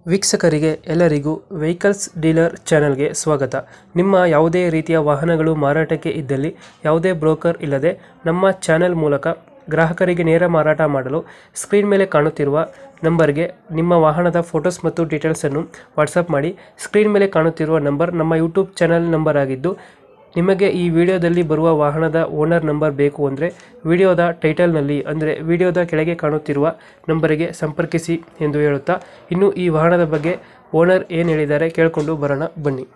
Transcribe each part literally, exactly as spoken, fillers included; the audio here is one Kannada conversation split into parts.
ವೀಕ್ಷಕರಿಗೆ ಎಲ್ಲರಿಗೂ ವೆಹಿಕಲ್ಸ್ ಡೀಲರ್ ಚಾನೆಲ್ಗೆ ಸ್ವಾಗತ. ನಿಮ್ಮ ಯಾವುದೇ ರೀತಿಯ ವಾಹನಗಳು ಮಾರಾಟಕ್ಕೆ ಇದ್ದಲ್ಲಿ ಯಾವುದೇ ಬ್ರೋಕರ್ ಇಲ್ಲದೆ ನಮ್ಮ ಚಾನೆಲ್ ಮೂಲಕ ಗ್ರಾಹಕರಿಗೆ ನೇರ ಮಾರಾಟ ಮಾಡಲು ಸ್ಕ್ರೀನ್ ಮೇಲೆ ಕಾಣುತ್ತಿರುವ ನಂಬರ್ಗೆ ನಿಮ್ಮ ವಾಹನದ ಫೋಟೋಸ್ ಮತ್ತು ಡೀಟೇಲ್ಸನ್ನು ವಾಟ್ಸಪ್ ಮಾಡಿ. ಸ್ಕ್ರೀನ್ ಮೇಲೆ ಕಾಣುತ್ತಿರುವ ನಂಬರ್ ನಮ್ಮ ಯೂಟ್ಯೂಬ್ ಚಾನೆಲ್ ನಂಬರ್ ಆಗಿದ್ದು, ನಿಮಗೆ ಈ ವಿಡಿಯೋದಲ್ಲಿ ಬರುವ ವಾಹನದ ಓನರ್ ನಂಬರ್ ಬೇಕು ಅಂದರೆ ವಿಡಿಯೋದ ಟೈಟಲ್ನಲ್ಲಿ ಅಂದರೆ ವಿಡಿಯೋದ ಕೆಳಗೆ ಕಾಣುತ್ತಿರುವ ನಂಬರಿಗೆ ಸಂಪರ್ಕಿಸಿ ಎಂದು ಹೇಳುತ್ತಾ, ಇನ್ನು ಈ ವಾಹನದ ಬಗ್ಗೆ ಓನರ್ ಏನು ಹೇಳಿದ್ದಾರೆ ಕೇಳಿಕೊಂಡು ಬರೋಣ ಬನ್ನಿ.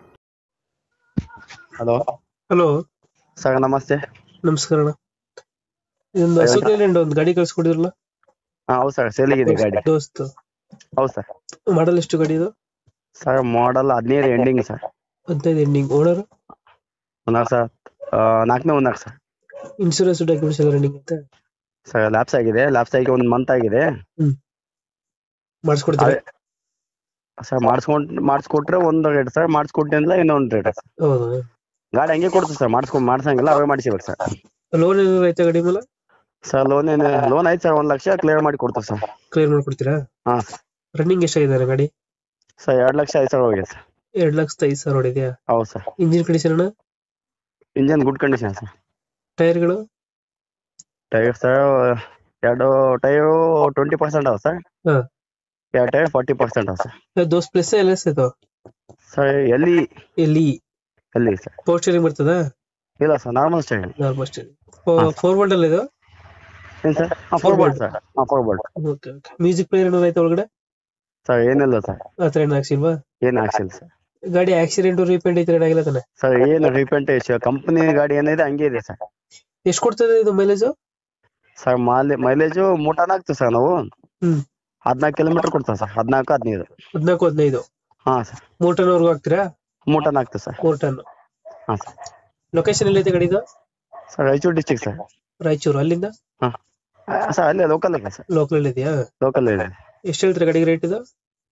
ಹಲೋ ಹಲೋ ಸರ್, ನಮಸ್ತೆ. ನಮಸ್ಕಾರ ಅಣ್ಣ. ಇದೊಂದು ಅಶೋಕ್ ಲೇಲ್ಯಾಂಡ್ ಒಂದು ಗಾಡಿ ಕಳ್ಸಿಕೊಡಿದ್ರಲ್ಲ? ಹಾ ಹೌದು ಸರ್, ಸೇಲಿಗಿದೆ ಗಾಡಿ. ದೋಸ್ತ್ ಹೌದು ಸರ್. ಮಾಡಲ್ ಎಷ್ಟು ಗಾಡಿ ಇದು? ಸರ್ ಮಾಡಲ್ ಹದಿನೈದು ಎಂಡಿಂಗ್ ಸರ್. ಹದಿನೈದು ಎಂಡಿಂಗ್. ಓನರ್ ಒಂದಾರು ಸರ್, ನಾಲ್ಕನೇ ಒಂದಾರು ಸರ್. ಇನ್ಶೂರೆನ್ಸ್ ಡಾಕ್ಯುಮೆಂಟ್ಸ್ ಎಲ್ಲ ರನ್ನಿಂಗ್ ಐತೆ? ಸರ್ ಲ್ಯಾಪ್ಸ್ ಆಗಿದೆ, ಲ್ಯಾಪ್ಸ್ ಆಗಿ ಒಂದು ಮಂತ್ ಆಗಿದೆ. ಹ್ಮ್ ಮಾಡಿಸ್ಕೊಡ್ತಾರೆ? ಸರ್ ಮಾಡಿಸ್ಕೊಂಡ್ ಮಾಡಿಸ್ಕೊಟ್ರೆ ಒಂದು ರೇಟ್ ಸರ್, ಮಾಡಿಸ್ಕೊಟ್ಟಿಲ್ಲ ಇನ್ನೊಂದು ರೇಟ್ ಸರ್. ಹೌದಾ? ಗಾಡಿ ಹಂಗೆ ಕೊಡ್ತೀವಿ ಸರ್, ಮಾಡಿಸ್ಕೊಂಡ್ ಮಾಡ್ಸಂಗಿಲ್ಲ, ಅವೇ ಮಾಡಿಸಿಬೇಕು ಸರ್. ಲೋನ್ ಏನಾದ್ರು ಐತೆ ಗಾಡಿ ಮೇಲೆ? ಸರ್ ಲೋನ್ ಏನು ಲೋನ್ ಐತೆ ಸರ್, ಒಂದ್ ಲಕ್ಷ ಕ್ಲಿಯರ್ ಮಾಡಿ ಕೊಡ್ತೀವಿ ಸರ್. ಕ್ಲಿಯರ್ ಮಾಡ್ಕೊಡ್ತೀರಾ? ಹಾ ರನ್ನಿಂಗ್ ಎಷ್ಟಾಗಿದೆ ಗಾಡಿ? ಸರ್ ಎರಡು ಲಕ್ಷ ಐದು ಸಾವಿರ ಹೋಗಿದೆ ಸರ್. ಎರಡ್ ಲಕ್ಷದ ಐದು ಸಾವಿರ ಹೊಡಿದ್ಯಾ? ಹೌದು ಸರ್. ಇಂಜಿನ್ ಕಂಡೀಷನ್ ಅಣ್ಣ? Engine good condition sir. ಟೈರ್ಗಳು? ಟೈರ್ ಸರ್ ಎರಡು ಟೈರು ಟ್ವೆಂಟಿ ಪರ್ಸೆಂಟ್ ಅವ ಸರ್. ಹಾ. ಎರಡು ಟೈರ್ ಫಾರ್ಟಿ ಪರ್ಸೆಂಟ್ ಅವ ಸರ್. ದೋಸ್ ಪ್ಲಸ್ ಎಲ್ಲ ಇದು ಸರ್ ಎಲ್ಲಿ ಎಲ್ಲಿ ಎಲ್ಲಿ ಸರ್? ಪವರ್ ಸ್ಟೀರಿಂಗ್ ಬರ್ತದ? ಇಲ್ಲ sir, normal style. Normal steering. Four bolt ಅಲ್ಲ ಇದು? ಏನ್ ಸರ್? ಹಾಂ ಫೋರ್ ಬೋಲ್ಟ್ ಸರ್. ಹಾಂ four bolt. Okay okay. Music player ಏನಾದ್ರು ಐತೆ ಒಳಗಡೆ? ಸರ್ ಏನಿಲ್ಲ ಸರ್. ಆ ಥರ ಏನು ಹಾಕ್ಸಿಲ್ವಾ? ಏನು ಹಾಕ್ಸಿಲ್ಲ ಸರ್. ಗಾಡಿ ಆಕ್ಸಿಡೆಂಟ್ ರಿಪೇಂಟ್ ಐತೆ ಏನಾಗಿಲ್ಲ ತಾನೆ? ಸರ್ ಏನು ರಿಪೇಂಟ್ ಕಂಪನಿ ಗಾಡಿ ಏನಿದೆ ಹಂಗೆ ಇದೆ ಸರ್. ಎಷ್ಟು ಕೊಡ್ತದೆ ಇದು ಮೈಲೇಜ್? ಸರ್ ಮಾಲಿ ಮೈಲೇಜು ಮೂಟನ ಹಾಕ್ತೀವಿ ಸರ್ ನಾವು. ಹ್ಮ್ ಹದಿನಾಲ್ಕು ಕಿಲೋಮೀಟರ್ ಕೊಡ್ತಾವೆ ಸರ್, ಹದಿನಾಲ್ಕು ಹದಿನೈದು. ಹದಿನಾಲ್ಕು ಹದಿನೈದು? ಹಾಂ ಸರ್. ಮೂರ್ ಟನ್ ವರ್ಗು ಹಾಕ್ತೀರಾ? ಮೂಟನ ಹಾಕ್ತೀವಿ ಸರ್. ಮೂರ್ ಟನ್. ಹಾಂ ಸರ್. ಲೊಕೇಶನ್ ಎಲ್ಲಿ ಐತೆ ಗಾಡಿದು? Sir Raichur district sir. Raichur. ಅಲ್ಲಿಂದ ಹಾಂ ಸರ್ ಅಲ್ಲೇ ಲೋಕಲ್ ಇದೆ ಸರ್. ಲೋಕಲ್ ಇದೆಯಾ? ಲೋಕಲ್ ಇದೆ. ಎಷ್ಟು ಹೇಳ್ತೀರಾ ಗಾಡಿಗೆ ರೇಟ್ ಇದು?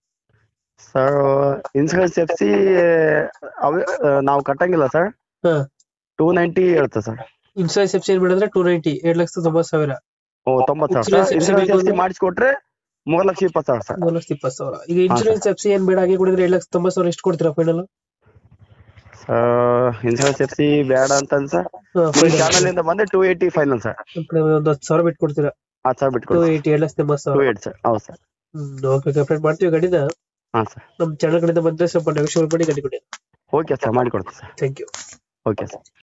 ಸರ್ ಇನ್ಸೂರೆನ್ಸ್ ಎಫ್ ಸಿ ಅವೇ ನಾವು ಕಟ್ಟಂಗಿಲ್ಲ ಸರ್. ಹಾ. ಟೂ ನೈಂಟಿ ಹೇಳ್ತದೆ ಸರ್. ಇನ್ಸೂರೆನ್ಸ್ ಎಫ್ ಸಿ ಏನ್ ಮಾಡಿದ್ರೆ ಟೂ ನೈಂಟಿ, ಎರಡ್ ಲಕ್ಷದ ತೊಂಬತ್ತು ಸಾವಿರ. ಓ ತೊಂಬತ್ತು ಸಾವಿರ ಸರ್. ಇನ್ಸೂರೆನ್ಸ್ ಎಫ್ ಸಿ ಮಾಡಿಸ್ಕೊಟ್ರೆ ಮೂರು ಲಕ್ಷ ಇಪ್ಪತ್ತು ಸಾವಿರ ಸರ್. ಮೂರ್ ಲಕ್ಷದ ಇಪ್ಪತ್ತು ಸಾವಿರ. ಈಗ ಇನ್ಶೂರೆನ್ಸ್ ಎಫ್ ಸಿ ಏನ್ ಬೇಡ, ಹಾಗೆ ಕೊಡಿದ್ರೆ ಎರಡ್ ಲಕ್ಷದ ತೊಂಬತ್ತು ಸಾವಿರ ಎಷ್ಟು ಕೊಡ್ತೀರಾ ಫೈನಲ್? ಇನ್ಸೂರೆನ್ಸ್ ಎಫ್ ಸಿ ಬೇಡ ಅಂತ ಸರ್. ಚಾನಲ್ ಇಂದ ಬಂದ್ರೆ ಟೂ ಏಯ್ಟಿ ಫೈನಲ್ ಸರ್. ಒಂದು ಹತ್ತು ಸಾವಿರ ಬಿಟ್ಟು ಕೊಡ್ತೀರಾ? ಹತ್ತು ಸಾವಿರ ಬಿಟ್ಟು ಟೂ ಏಯ್ಟಿ, ಎರಡ್ ಲಕ್ಷದ ಎಂಬತ್ತು ಸಾವಿರ. Two eight sir. ಹೌದು ಸರ್. ಹ್ಮ್ ಓಕೆ. ಅಪ್ಡೇಟ್ ಮಾಡ್ತೀವಿ ಗಾಡಿನ. ಹಾಂ ಸರ್. ನಮ್ಮ ಚಾನಲ್ ಕಡೆಯಿಂದ ಬಂದ್ರೆ ಸ್ವಲ್ಪ ನೆಗೋಷಿಯೇಟ್ ಮಾಡಿ ಗಾಡಿ ಕೊಡಿ. ಓಕೆ ಸರ್, ಮಾಡಿಕೊಡ್ತೀವಿ sir. Thank you. Okay sir.